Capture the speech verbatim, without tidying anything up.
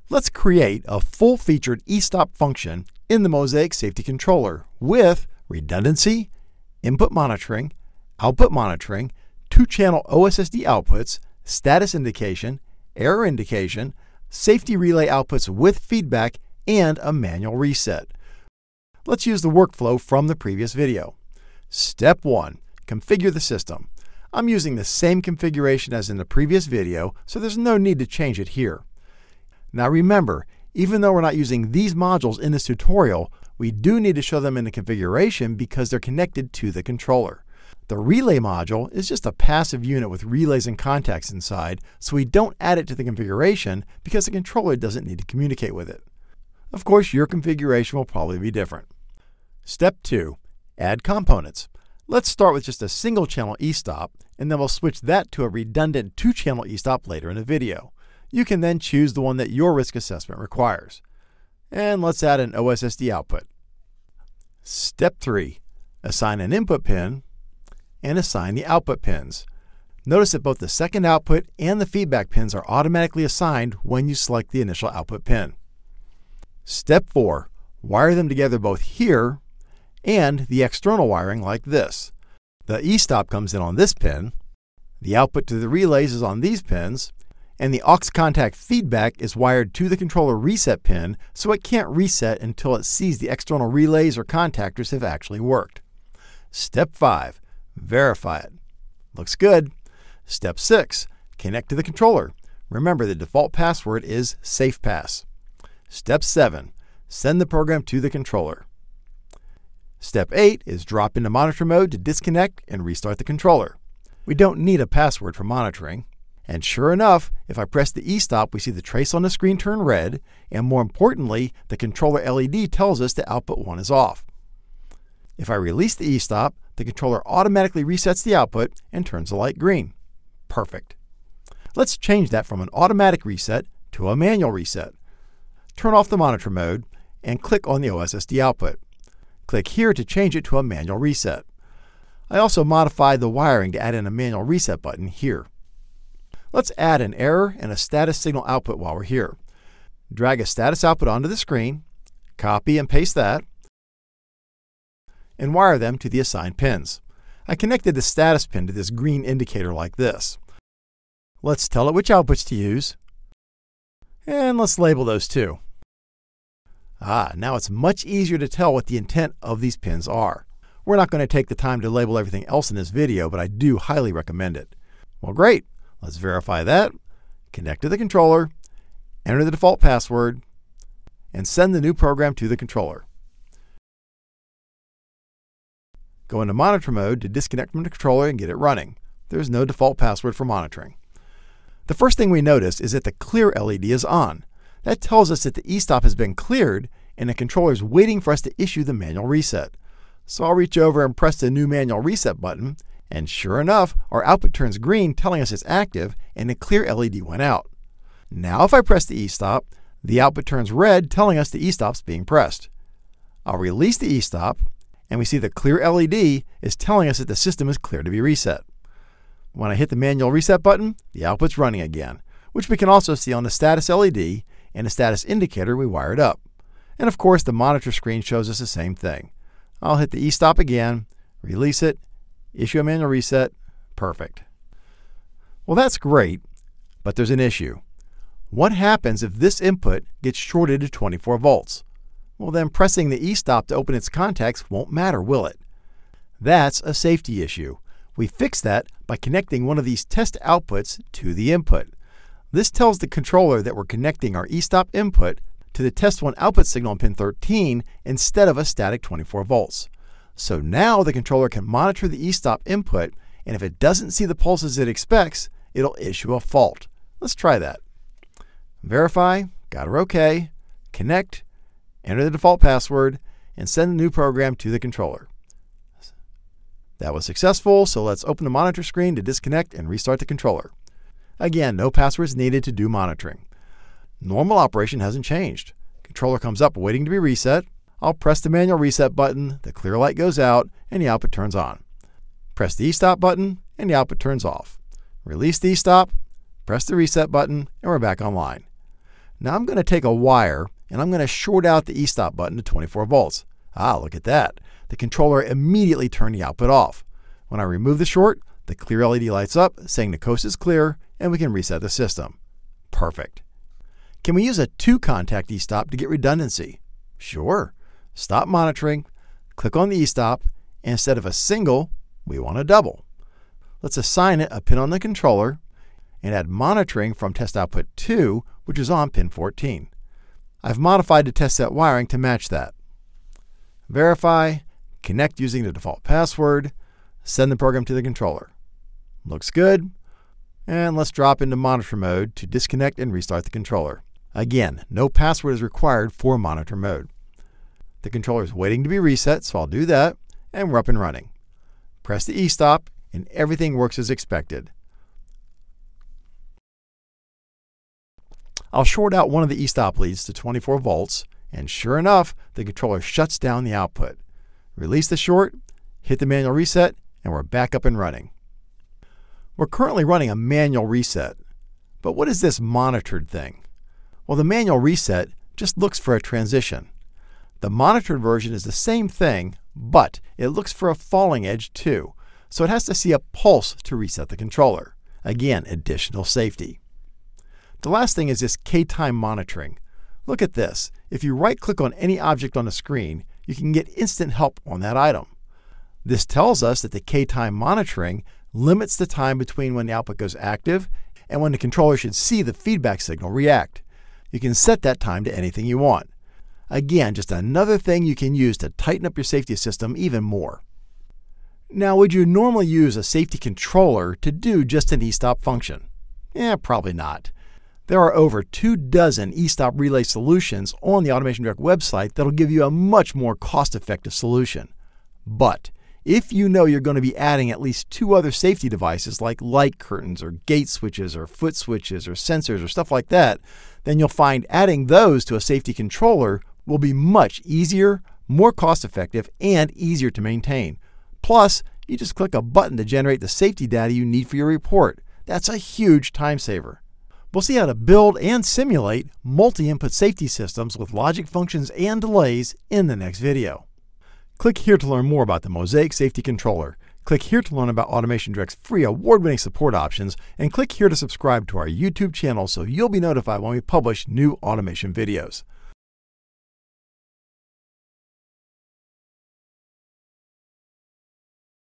Let's create a full-featured e-stop function in the MOSAIC Safety Controller with redundancy, input monitoring, output monitoring, two-channel O S S D outputs, status indication, error indication, safety relay outputs with feedback, and a manual reset. Let's use the workflow from the previous video. Step one, configure the system. I'm using the same configuration as in the previous video, so there's no need to change it here. Now remember, even though we're not using these modules in this tutorial, we do need to show them in the configuration because they're connected to the controller. The relay module is just a passive unit with relays and contacts inside, so we don't add it to the configuration because the controller doesn't need to communicate with it. Of course, your configuration will probably be different. Step two, add components. Let's start with just a single channel e-stop, and then we'll switch that to a redundant two channel e-stop later in the video. You can then choose the one that your risk assessment requires. And let's add an O S S D output. Step three, assign an input pin and assign the output pins. Notice that both the second output and the feedback pins are automatically assigned when you select the initial output pin. Step four, wire them together both here and the external wiring like this. The e-stop comes in on this pin, the output to the relays is on these pins, and the aux contact feedback is wired to the controller reset pin, so it can't reset until it sees the external relays or contactors have actually worked. Step five, verify it. Looks good. Step six, connect to the controller. Remember, the default password is SafePass. Step seven, send the program to the controller. Step eight is drop into monitor mode to disconnect and restart the controller. We don't need a password for monitoring. And sure enough, if I press the e-stop, we see the trace on the screen turn red, and more importantly, the controller L E D tells us that output one is off. If I release the e-stop, the controller automatically resets the output and turns the light green. Perfect. Let's change that from an automatic reset to a manual reset. Turn off the monitor mode and click on the O S S D output. Click here to change it to a manual reset. I also modified the wiring to add in a manual reset button here. Let's add an error and a status signal output while we're here. Drag a status output onto the screen, copy and paste that, and wire them to the assigned pins. I connected the status pin to this green indicator like this. Let's tell it which outputs to use, and let's label those too. Ah, now it's much easier to tell what the intent of these pins are. We're not going to take the time to label everything else in this video, but I do highly recommend it. Well, great. Let's verify that, connect to the controller, enter the default password, and send the new program to the controller. Go into monitor mode to disconnect from the controller and get it running. There's no default password for monitoring. The first thing we notice is that the clear L E D is on. That tells us that the e-stop has been cleared and the controller is waiting for us to issue the manual reset. So I'll reach over and press the new manual reset button, and sure enough, our output turns green telling us it's active and the clear L E D went out. Now if I press the e-stop, the output turns red telling us the e-stop's being pressed. I'll release the e-stop and we see the clear L E D is telling us that the system is clear to be reset. When I hit the manual reset button, the output's running again, which we can also see on the status L E D and the status indicator we wired up. And of course the monitor screen shows us the same thing. I'll hit the e-stop again, release it, issue a manual reset, perfect. Well, that's great, but there's an issue. What happens if this input gets shorted to twenty-four volts? Well, then pressing the e-stop to open its contacts won't matter, will it? That's a safety issue. We fix that by connecting one of these test outputs to the input. This tells the controller that we're connecting our e-stop input to the test one output signal on pin thirteen instead of a static twenty-four volts. So now the controller can monitor the e-stop input, and if it doesn't see the pulses it expects, it'll issue a fault. Let's try that. Verify, got her OK, connect, enter the default password, and send the new program to the controller. That was successful, so let's open the monitor screen to disconnect and restart the controller. Again, no passwords needed to do monitoring. Normal operation hasn't changed. Controller comes up waiting to be reset. I'll press the manual reset button, the clear light goes out, and the output turns on. Press the e-stop button, and the output turns off. Release the e-stop, press the reset button, and we're back online. Now I'm going to take a wire and I'm going to short out the e-stop button to twenty-four volts. Ah, look at that. The controller immediately turned the output off. When I remove the short, the clear L E D lights up saying the coast is clear and we can reset the system. Perfect. Can we use a two-contact e-stop to get redundancy? Sure. Stop monitoring, click on the e-stop, and instead of a single, we want a double. Let's assign it a pin on the controller and add monitoring from test output two, which is on pin fourteen. I've modified the test set wiring to match that. Verify, connect using the default password, send the program to the controller. Looks good. And let's drop into monitor mode to disconnect and restart the controller. Again, no password is required for monitor mode. The controller is waiting to be reset, so I'll do that, and we're up and running. Press the e-stop, and everything works as expected. I'll short out one of the e-stop leads to twenty-four volts, and sure enough, the controller shuts down the output. Release the short, hit the manual reset, and we're back up and running. We're currently running a manual reset. But what is this monitored thing? Well, the manual reset just looks for a transition. The monitored version is the same thing, but it looks for a falling edge too, so it has to see a pulse to reset the controller. Again, additional safety. The last thing is this K-time monitoring. Look at this. If you right-click on any object on the screen, you can get instant help on that item. This tells us that the K-time monitoring limits the time between when the output goes active and when the controller should see the feedback signal react. You can set that time to anything you want. Again, just another thing you can use to tighten up your safety system even more. Now, would you normally use a safety controller to do just an e-stop function? Eh, probably not. There are over two dozen e-stop relay solutions on the Automation Direct website that'll give you a much more cost-effective solution. But if you know you're going to be adding at least two other safety devices like light curtains or gate switches or foot switches or sensors or stuff like that, then you'll find adding those to a safety controller will be much easier, more cost-effective, and easier to maintain. Plus, you just click a button to generate the safety data you need for your report. That's a huge time saver. We'll see how to build and simulate multi-input safety systems with logic functions and delays in the next video. Click here to learn more about the MOSAIC Safety Controller. Click here to learn about Automation Direct's free award-winning support options, and click here to subscribe to our YouTube channel so you'll be notified when we publish new automation videos.